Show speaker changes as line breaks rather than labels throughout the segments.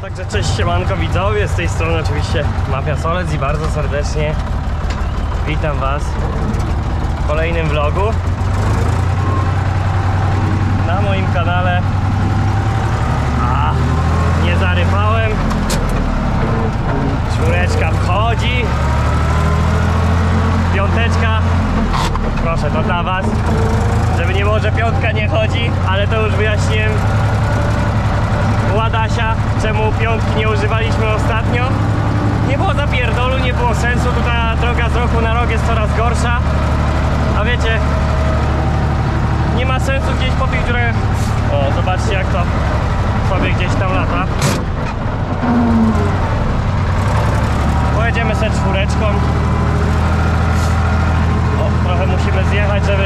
Także cześć, siemanko widzowie, z tej strony oczywiście Mafia Solec i bardzo serdecznie witam was w kolejnym vlogu na moim kanale. Nie zarypałem, czwóreczka wchodzi, piąteczka, proszę, to dla was, żeby nie było, że piątka nie chodzi, ale to już wyjaśniłem u Adasia, czemu piątki nie używaliśmy ostatnio. Nie było zapierdolu, nie było sensu, to ta droga z roku na rok jest coraz gorsza. A wiecie, nie ma sensu gdzieś po tych drogach. O, zobaczcie jak to sobie gdzieś tam lata. Pojedziemy sobie czwóreczką. O, trochę musimy zjechać, żeby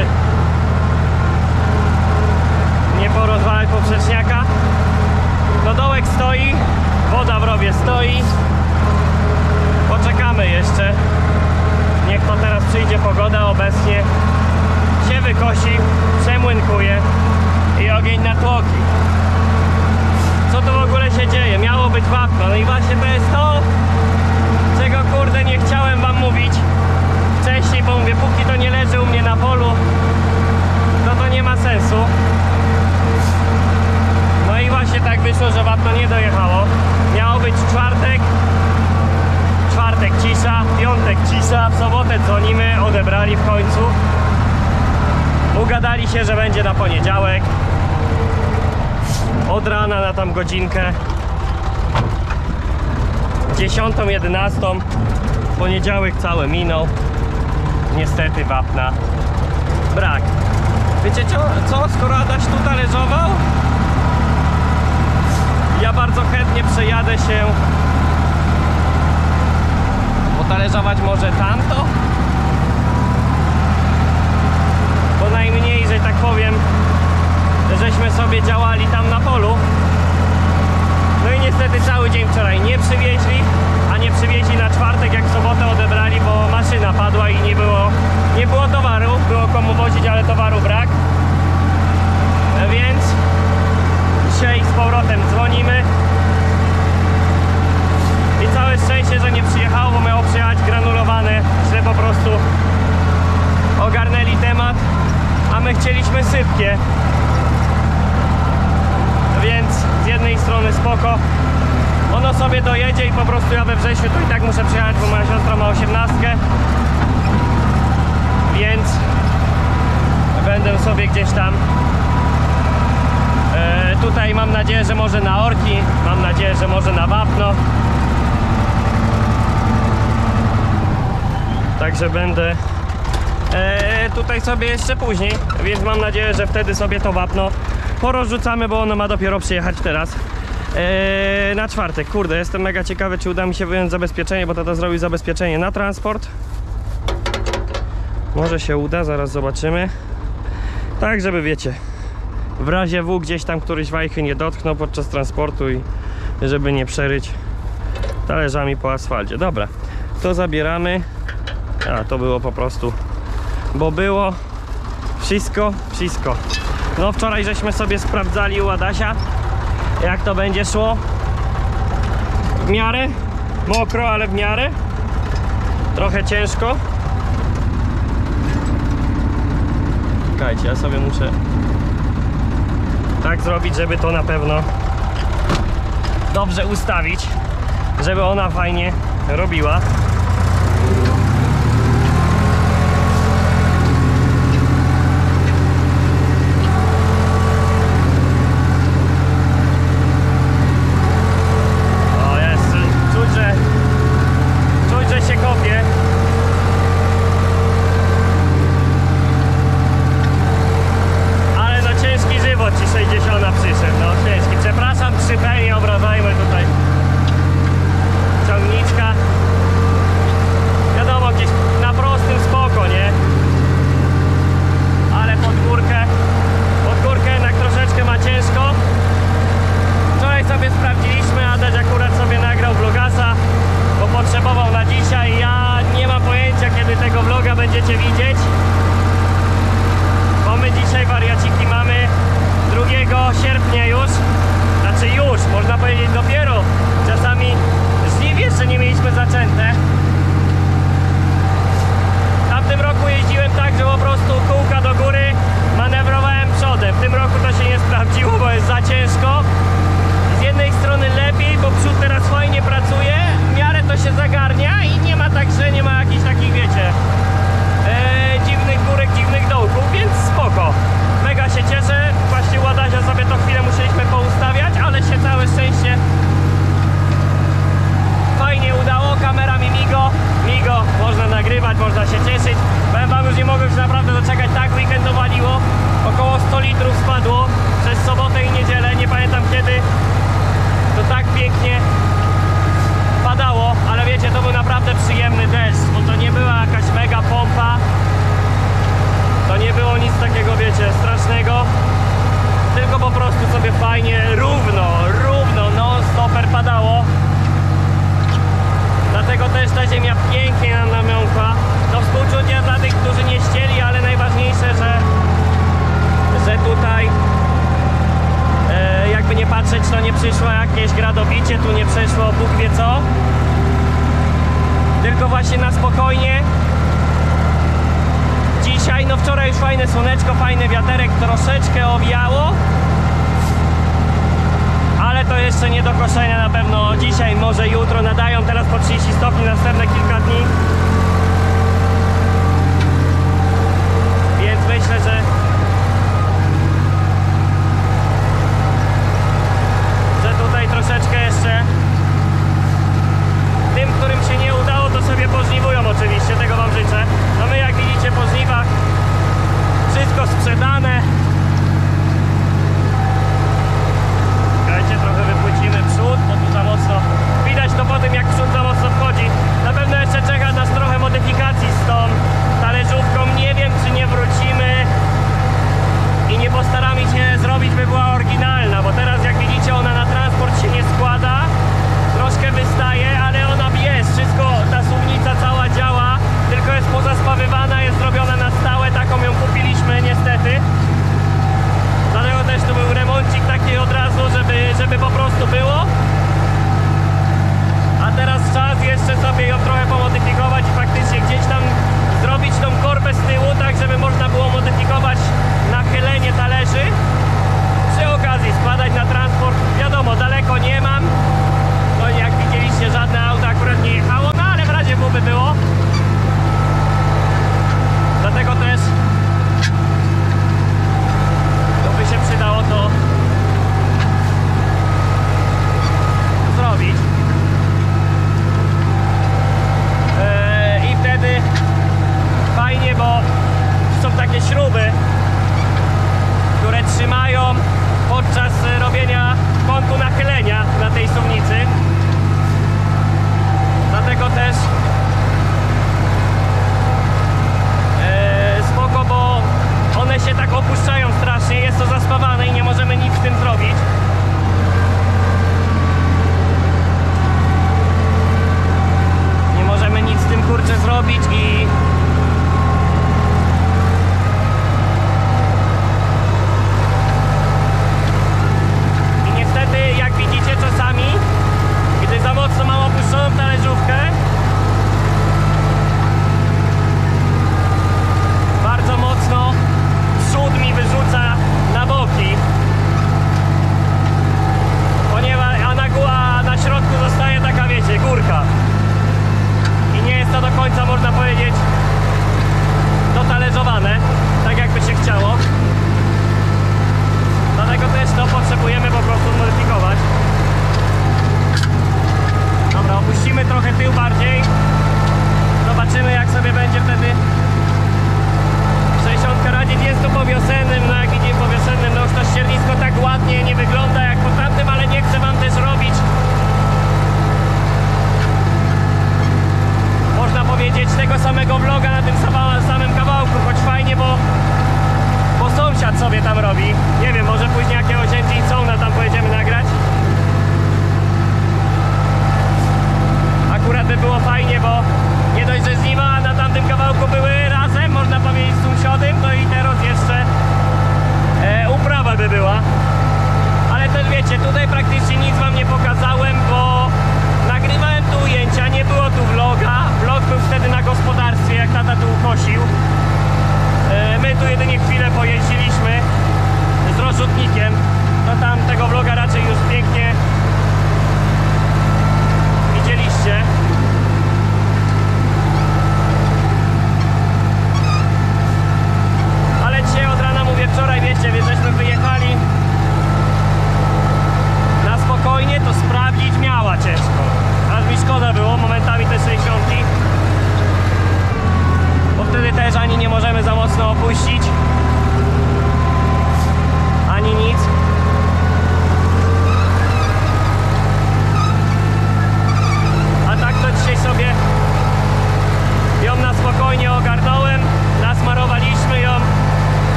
nie porozwalać poprzeczniaka. No dołek stoi, woda w rowie stoi. Poczekamy jeszcze. Niech to teraz przyjdzie pogoda, obecnie się wykosi, przemłynkuje i ogień na tłoki. Co tu w ogóle się dzieje? Miało być wapno, no i właśnie to jest to, czego kurde nie chciałem wam mówić wcześniej, bo mówię, póki to nie leży u mnie na polu, to nie ma sensu. No i właśnie tak wyszło, że wapno nie dojechało. Miało być czwartek cisza, piątek cisza, w sobotę dzwonimy, odebrali w końcu. Ugadali się, że będzie na poniedziałek. Od rana na tam godzinkę 10, 11. Poniedziałek cały minął. Niestety wapna brak. Wiecie co? Skoro Adaś tu talerzował, ja bardzo chętnie przejadę się potalerzować może tamto, bo najmniej, że tak powiem, żeśmy sobie działali tam na polu. No i niestety cały dzień wczoraj nie przywieźli, a nie przywieźli na czwartek, jak w sobotę odebrali, bo maszyna padła i nie było towaru, było komu wozić, ale towaru brak. Więc dzisiaj z powrotem dzwonimy i całe szczęście, że nie przyjechało, bo miało przyjechać granulowane, że po prostu ogarnęli temat, a my chcieliśmy sypkie, więc z jednej strony spoko, ono sobie dojedzie i po prostu ja we wrześniu to i tak muszę przyjechać, bo moja siostra ma 18, więc będę sobie gdzieś tam. Tutaj mam nadzieję, że może na orki, mam nadzieję, że może na wapno. Także będę tutaj sobie jeszcze później, więc mam nadzieję, że wtedy sobie to wapno porozrzucamy, bo ono ma dopiero przyjechać teraz na czwartek. Kurde, jestem mega ciekawy, czy uda mi się wyjąć zabezpieczenie, bo tata zrobił zabezpieczenie na transport. Może się uda, zaraz zobaczymy. Tak, żeby wiecie, w razie W gdzieś tam któryś wajchy nie dotknął podczas transportu i żeby nie przeryć talerzami po asfalcie. Dobra, to zabieramy. A, to było po prostu, bo było wszystko. No wczoraj żeśmy sobie sprawdzali u Adasia, jak to będzie szło. W miarę mokro, ale w miarę trochę ciężko. Czekajcie, ja sobie muszę tak zrobić, żeby to na pewno dobrze ustawić, żeby ona fajnie robiła. O, jest, czuć, że się kopie. Ale no ciężki żywot ci 60 przyszedł, no ciężki. Przepraszam, 3P, nie obrażajmy tutaj ciągniczka. Wiadomo, gdzieś na prostym spoko, nie? Ale pod górkę jednak troszeczkę ma ciężko. Wczoraj sobie sprawdziliśmy, Adaś akurat sobie nagrał vlogasa, bo potrzebował na dzisiaj. Ja nie mam pojęcia, kiedy tego vloga będziecie widzieć, bo my dzisiaj wariaciki mamy 2 sierpnia już, znaczy już, można powiedzieć dopiero żeby fajnie, równo, non-stoper padało. Dlatego też ta ziemia pięknie nam namiąkła. To współczucie dla tych, którzy nie ścieli, ale najważniejsze, że tutaj jakby nie patrzeć, to nie przyszło jakieś gradobicie, tu nie przeszło Bóg wie co. Tylko właśnie na spokojnie. Dzisiaj, no wczoraj już fajne słoneczko, fajny wiaterek, troszeczkę owiało. Ale to jeszcze nie do koszenia na pewno dzisiaj, może jutro nadają teraz po 30 stopni następne kilka dni. Więc myślę, że tutaj troszeczkę jeszcze tym, którym się nie udało, to sobie pożniwują oczywiście, tego wam życzę. No my jak widzicie po żniwach wszystko sprzedane. Słuchajcie, trochę wypłycimy przód, bo tu za mocno widać to po tym, jak przód za mocno wchodzi. Na pewno jeszcze czeka nas trochę modyfikacji z tą talerzówką. Nie wiem, czy nie wrócimy i nie postaramy się zrobić, by była oryginalna, bo teraz jak widzicie ona na transport się nie składa, troszkę wystaje, ale ona jest, wszystko, ta suwnica cała działa, tylko jest pozaspawywana, jest zrobiona na stałe, taką ją kupiliśmy niestety.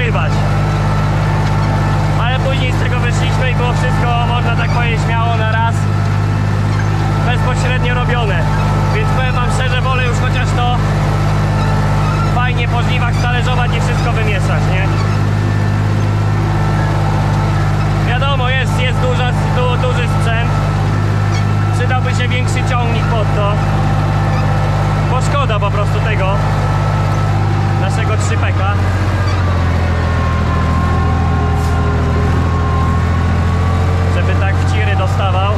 pływać. Ale później z tego wyszliśmy i było wszystko, można tak powiedzieć, śmiało na raz, bezpośrednio robione. Więc powiem wam szczerze, wolę już chociaż to fajnie po żniwach stalerzować i wszystko wymieszać, nie? Wiadomo, jest duży sprzęt. Przydałby się większy ciągnik pod to. Bo szkoda po prostu tego naszego 3PK. Żeby tak w ciry dostawał.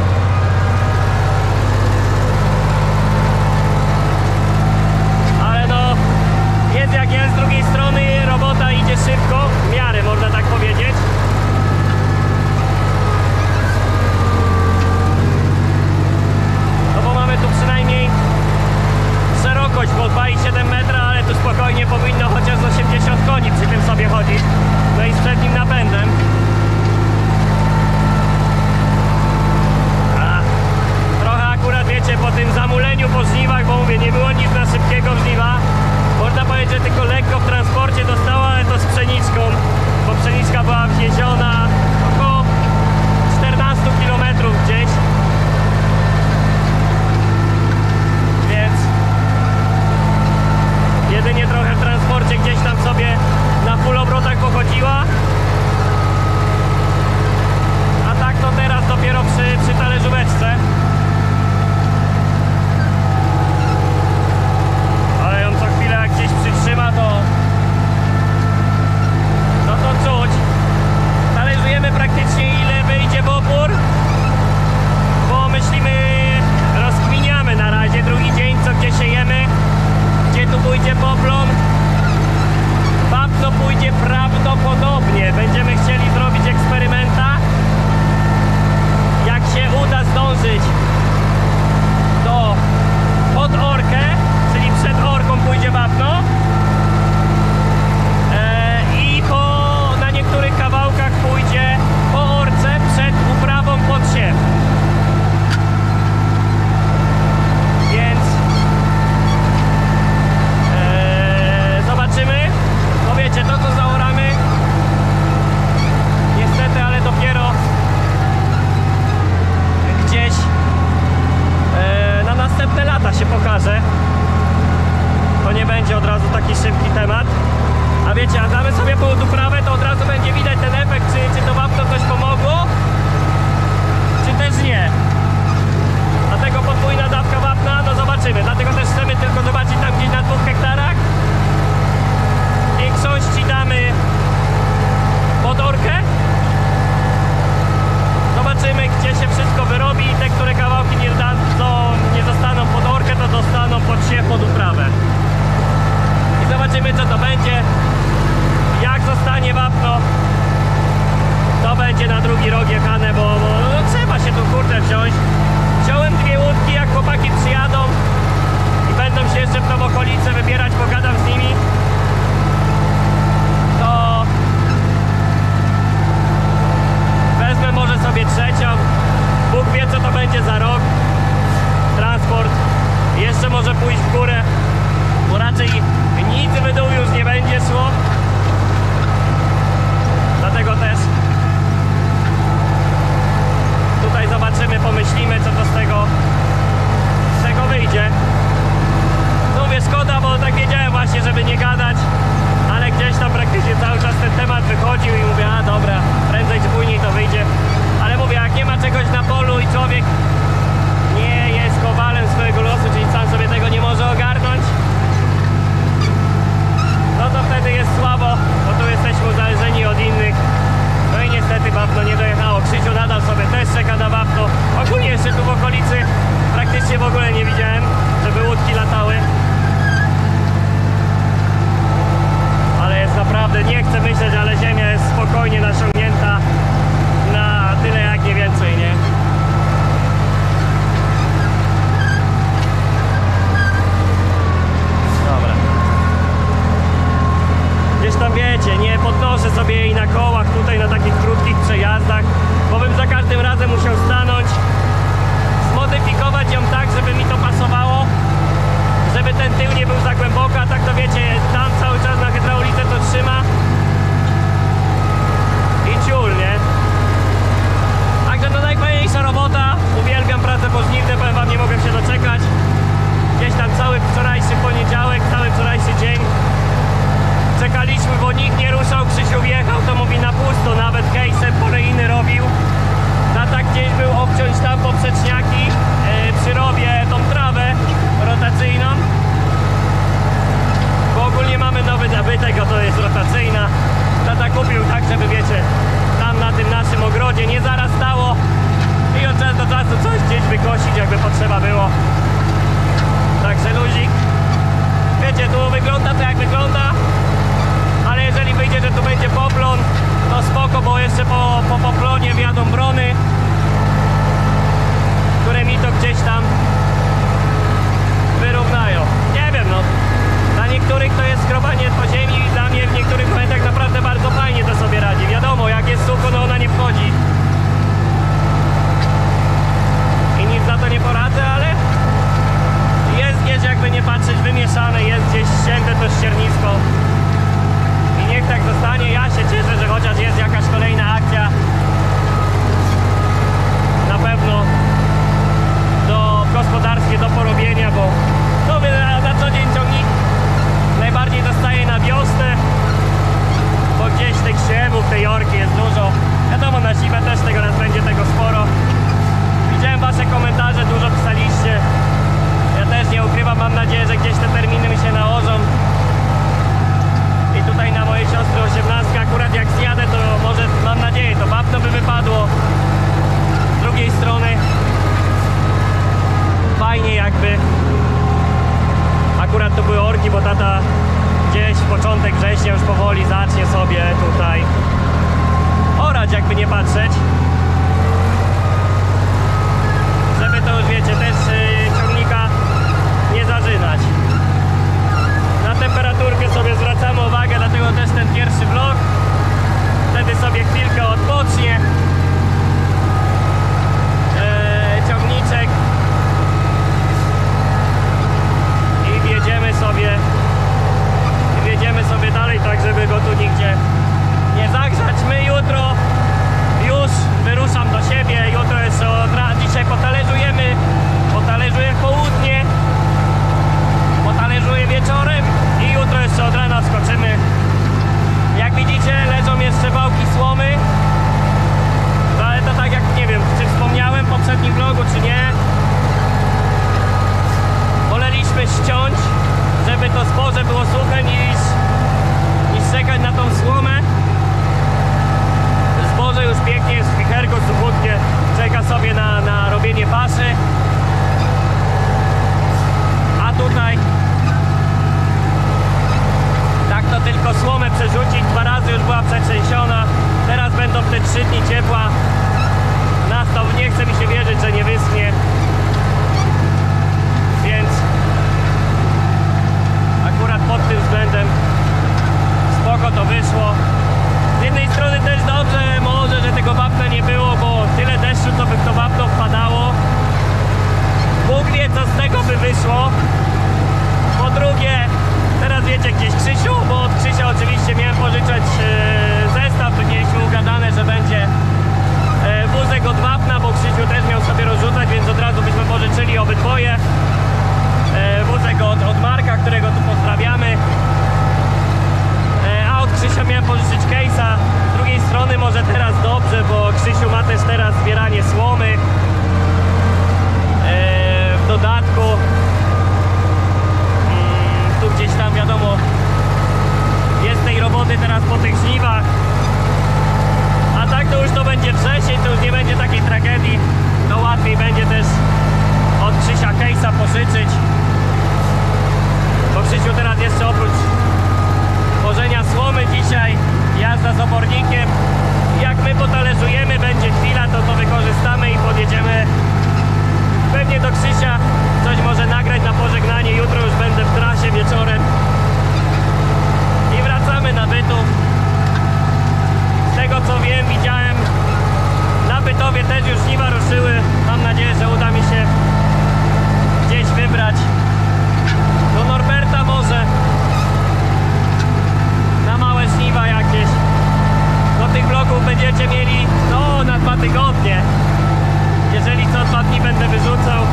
Ale no, jest jak jest, z drugiej strony robota idzie szybko, w miarę można tak powiedzieć. No bo mamy tu przynajmniej szerokość po 2,7 metra, ale tu spokojnie powinno chociaż z 80 koni przy tym sobie chodzić. No i z przednim napędem. Trochę akurat wiecie, po tym zamuleniu po żniwach, bo mówię, nie było nic na szybkiego żniwa. Można powiedzieć, że tylko lekko w transporcie dostała, ale to z pszeniczką, bo pszeniczka była wwieziona około 14 km gdzieś. Więc jedynie trochę w transporcie gdzieś tam sobie na full obrotach pochodziła. A tak to teraz dopiero przy talerzóweczce. Ale ją co chwilę jak gdzieś przytrzyma, to czuć. Talerzujemy praktycznie ile wyjdzie w opór, bo myślimy, rozkminiamy na razie drugi dzień, co gdzie siejemy, gdzie tu pójdzie poplon. Wapno pójdzie prawdopodobnie. Będziemy chcieli zrobić eksperymenta. Jak się uda zdążyć to pod orkę, czyli przed orką pójdzie wapno. I na niektórych kawałkach pójdzie po orce przed uprawą pod siew. Więc zobaczymy. No wiecie, to co zaoramy niestety, ale dopiero gdzieś na następne lata się pokaże. To nie będzie od razu taki szybki temat. A wiecie, a damy sobie pod uprawę, to od razu będzie widać ten efekt, czy to wapno coś pomogło, czy też nie. Dlatego podwójna dawka wapna, no zobaczymy. Dlatego też chcemy tylko zobaczyć tam gdzieś na 2 hektarach. W większości damy pod orkę. Zobaczymy, gdzie się wszystko wyrobi i te, które kawałki nie zostaną pod orkę, to dostaną pod siew, pod uprawę. I zobaczymy, co to będzie. Jak zostanie wapno, to będzie na drugi rok jechane, bo no, trzeba się tu kurde wziąć. Wziąłem 2 łódki, jak chłopaki przyjadą i będą się jeszcze w tą okolicę wybierać, pogadam z nimi, to wezmę może sobie 3. Bóg wie, co to będzie za rok. Transport jeszcze może pójść w górę, bo raczej nic w dół już nie będzie szło. Dlatego też tutaj zobaczymy, pomyślimy, co to z tego wyjdzie. No mówię, szkoda, bo tak wiedziałem właśnie, żeby nie gadać, ale gdzieś tam praktycznie cały czas ten temat wychodził i mówię, a dobra, prędzej czy później to wyjdzie. Ale mówię, jak nie ma czegoś na polu i człowiek nie jest kowalem swojego losu, czyli sam sobie tego nie może ogarnąć, no to wtedy jest słabo, bo tu jesteśmy uzależnieni od innych. No i niestety wapno nie dojechało. Krzysiu nadal sobie też czeka na wapno. Ogólnie jeszcze patrzeć. Żeby to już wiecie, też ciągnika nie zażynać. Na temperaturkę sobie zwracamy uwagę, dlatego też ten pierwszy vlog. Wtedy sobie chwilkę odpocznie. Ciągniczek. I wjedziemy sobie dalej, tak żeby go tu nigdzie nie zagrzać. My jutro już wyruszam do siebie. Jutro jeszcze dzisiaj potalerzujemy. Potalerzuję w południe. Potalerzuję wieczorem. I jutro jeszcze od rana skoczymy. Jak widzicie, leżą jeszcze wałki słomy. Ale to tak jak nie wiem, czy wspomniałem w poprzednim vlogu, czy nie. Woleliśmy ściąć, żeby to zboże było suche, niż czekać na tą słomę. Zboże już pięknie jest w wicherku, suchutkie. Czeka sobie na robienie paszy. A tutaj tak to tylko słomę przerzucić. 2 razy już była przetrzęsiona. Teraz będą te 3 dni ciepła. Nastał, nie chce mi się wierzyć, że nie wyschnie. Więc akurat pod tym względem spoko to wyszło. Z jednej strony też dobrze może, że tego wapna nie było, bo tyle deszczu, co by w to wapno wpadało. Bóg wie, co z tego by wyszło. Po drugie, teraz wiecie, gdzieś Krzysiu, bo od Krzysia oczywiście miałem pożyczać zestaw, to mieliśmy ugadane, że będzie wózek od wapna, bo Krzysiu też miał sobie rozrzucać, więc od razu byśmy pożyczyli obydwoje. Wózek od Marka, którego tu pozdrawiamy. A od Krzysia miałem pożyczyć case'a. Z drugiej strony może teraz dobrze, bo Krzysiu ma też teraz zbieranie słomy. W dodatku tu gdzieś tam wiadomo jest tej roboty teraz po tych żniwach. A tak to już to będzie wrzesień, to już nie będzie takiej tragedii. To łatwiej będzie też od Krzysia case'a pożyczyć. Bo Krzysiu teraz jeszcze oprócz tworzenia słomy dzisiaj jazda z obornikiem. Jak my potalerzujemy, będzie chwila, to wykorzystamy i podjedziemy pewnie do Krzysia. Coś może nagrać na pożegnanie. Jutro już będę w trasie wieczorem. I wracamy na Bytów. Z tego co wiem, widziałem na Bytowie też już żniwa ruszyły. Mam nadzieję, że uda mi się gdzieś wybrać do Norberta może na małe żniwa jakieś. Do tych vlogów będziecie mieli no na 2 tygodnie. Jeżeli co 2 dni będę wyrzucał.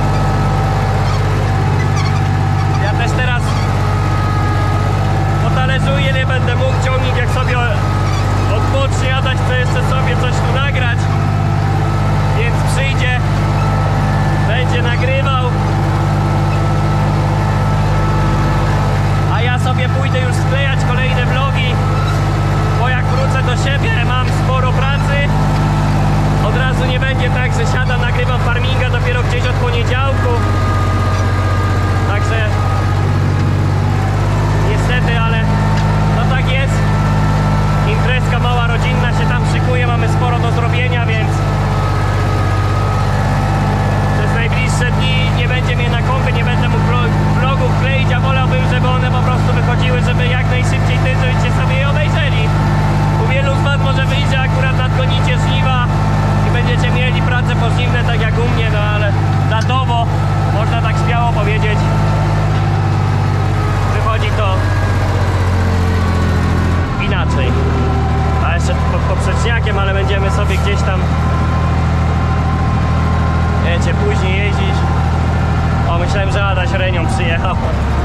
Ja też teraz potalerzuję, nie będę mógł ciągnik jak sobie odpocznie jadać, to jeszcze sobie coś tu nagrać. Więc przyjdzie, będzie nagrywał. A ja sobie pójdę już sklejać kolejne vlogi, bo jak wrócę do siebie, mam sporo pracy. Od razu nie będzie tak, że siadam, nagrywam farminga dopiero gdzieś od poniedziałku. Także niestety, ale no tak jest. Imprezka mała rodzinna się tam szykuje, mamy sporo do zrobienia, więc przez najbliższe dni nie będzie mnie na kompie, nie będę mógł vlogów kleić, a wolałbym, żeby one po prostu wychodziły, żeby jak najszybciej ty, żebyście sobie je obejrzeli. U wielu z was może wyjść, że akurat nadgonicie żniwa i będziecie mieli pracę pożniwne tak jak u mnie, no ale datowo, można tak śmiało powiedzieć, wychodzi to inaczej. A jeszcze pod poprzeczniakiem, ale będziemy sobie gdzieś tam wiecie, później jeździć. O, myślałem, że Adaś Renią przyjechał.